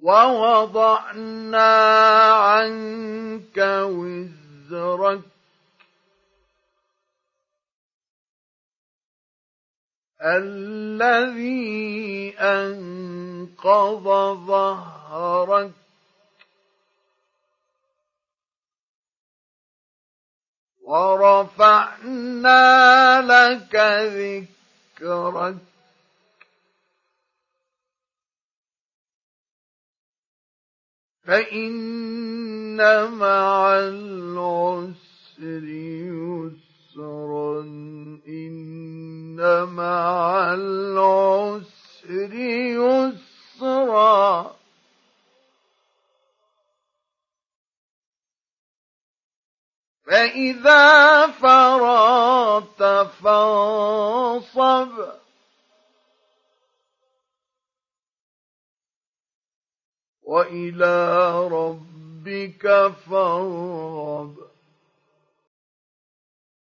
ووضعنا عنك وزرك الذي أنقض ظهرك ورفعنا لك ذكرك فإن مع العسر يسرا إن مع العسر يسرا فإذا فرغت فانصب وإلى ربك فارغب